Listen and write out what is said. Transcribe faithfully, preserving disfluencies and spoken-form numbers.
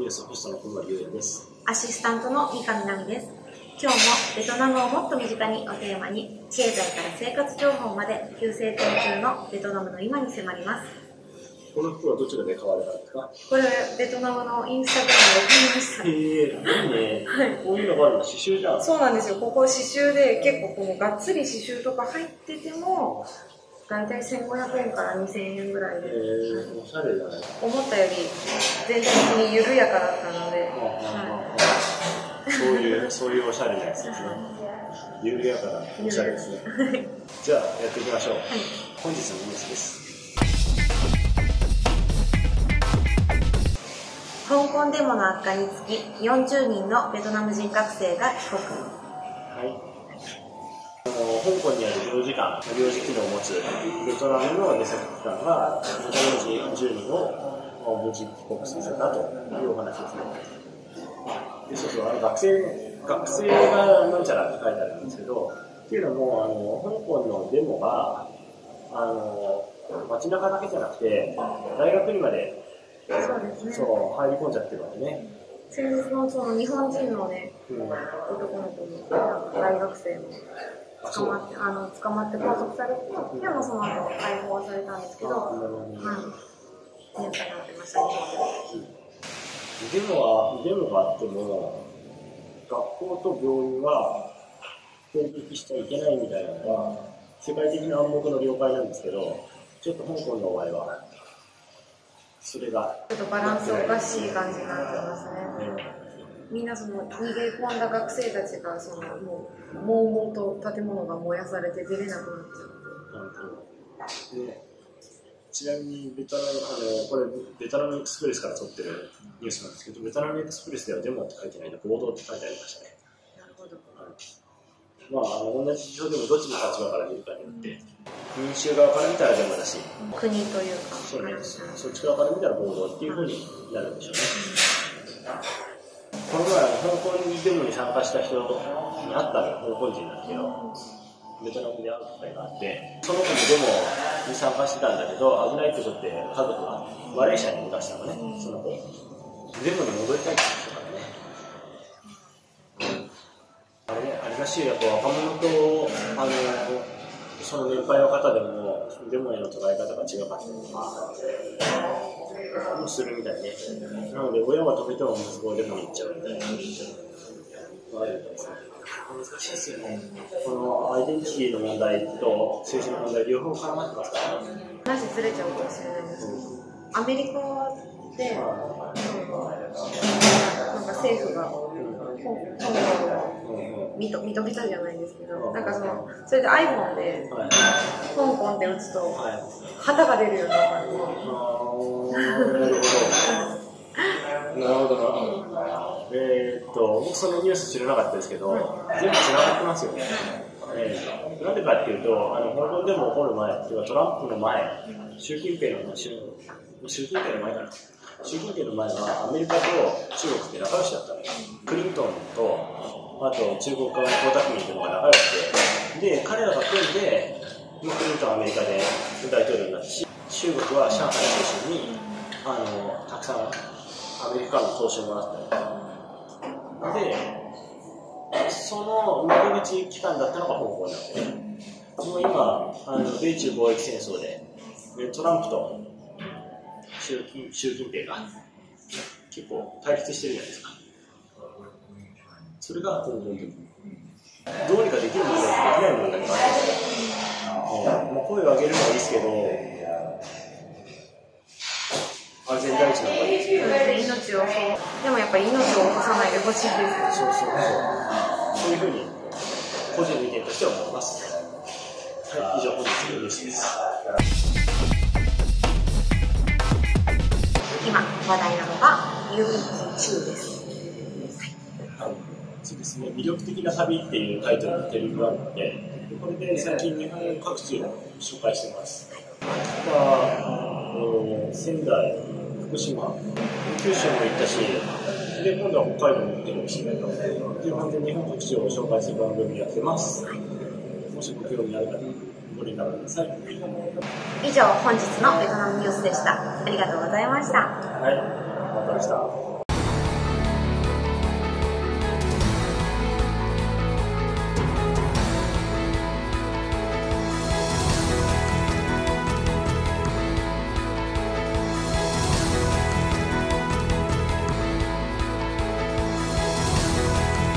ースホストの小森優也です。 アシスタントの三上奈美です。今日もベトナムをもっと身近にをテーマに、経済から生活情報まで急成長中のベトナムの今に迫ります。 この服はどちらで買われたんですか？ これベトナムのインスタグラムで買いました。 へえ、いいね。はい、こういうのがあるの刺繍じゃん。 そうなんですよ。ここ刺繍で結構このがっつり刺繍とか入っててもだいたいせんごひゃくえんからにせんえんぐらいで、 へえ、おしゃれだね。 思ったより全体的に緩やかだったので、 そういうそういうおしゃれなやつですね。緩やかなおしゃれですね。じゃあやっていきましょう。はい、本日のニュースです。 香港デモの悪化につきよんじゅうにんのベトナム人学生が帰国。 はい。香港にある領事館、領事機能を持つベトナムの出先機関がベトナム人よんじゅうにんを無事帰国させたというお話ですね。でそうそう、あの学生学生がなんちゃらって書いてあるんですけど、っていうのもあの香港のデモがあの街中だけじゃなくて大学にまでそうですね。 そう入り込んじゃってるわけね。 先日のその日本人のね、うん、男の子も大学生も捕まってあの捕まって拘束されて、うん、でもその後解放されたんですけど、はい、ニュースになってましたね。 デモはデモがあっても学校と病院は攻撃しちゃいけないみたいなのが世界的な暗黙の了解なんですけど、ちょっと香港の場合はそれがちょっとバランスおかしい感じになってますね。ね、みんなその逃げ込んだ学生たちがそのもう悶々と建物が燃やされて出れなくなっちゃって。 でちなみにベトナムあのこれベトナムエクスプレスから撮ってるニュースなんですけど、ベトナムエクスプレスではデモって書いてないの、暴動って書いてありましたね。 なるほど。 まあ、あの同じ事情でもどっちの立場から見るかによって、うん、民衆側から見たらデモだし、 国というかそうなんです、そっち側から見たら暴動っていうふうになるんでしょうね。この前香港デモに参加した人に会ったの香港人なんだけど、ベトナムで会う機会があって、その子もデモに参加してたんだけど、危ないってことで家族がマレーシアに向かしたのね、その子。デモに戻りたいって言ってたからね。あれね、あれらしい、やっぱ若者と、あの、その年配の方でも、デモへの捉え方が違かったりとか、もするみたいね。なので、親は止めても息子はデモに行っちゃうみたいな。あるみたいですね。難しいですよね。このアイデンティティの問題と政治の問題両方絡まってますからね。 話ずれちゃうかもしれないですけど、うん、アメリカで、うん、なんか政府が香港を認めたじゃないですけど、なんかそのそれで iPhone で香港って打つと旗が出るようになったんですよ。 なるほど。なるほどなるほど。えー、っと僕そのニュース知らなかったですけど、全部つながってますよね。えー、なんでかっていうと、あの香港でも起こる前っていうかトランプの前、習近平の習習近平の前かな。習近平の前はアメリカと中国って仲良しだったのよ。クリントンとあと中国側の江沢民というのが仲良くて、で彼らが組んでクリントンはアメリカで大統領になったし、中国は上海を中心にあのたくさんアメリカからの投資をもらったで、その窓口機関だったのが香港なんで、もう今あの米中貿易戦争でトランプと習近、習近平が結構対立してるじゃないですか。それが香港でどうにかできる問題とできない問題があるんですよ。もう声を上げるのはいいですけど、安全第一の方がいいですね。 命を、でもやっぱり命を落とさないでほしいです。 そうそうそう。そういうふうに個人の意見としては思います。はい、以上本日のニュースです。 今話題なのが郵便中です。 はい、そうですね。魅力的な旅っていうタイトルのテレビ番組で、これで最近日本各地を紹介しています。秋田、えー、仙台、福島、九州も行ったし、で今度は北海道も行ってるかもしれないので、で本当に日本各地を紹介する番組やってます。もしご興味ある方、ご連絡ください。 以上、本日のベトナムニュースでした。ありがとうございました。 はい、また明日。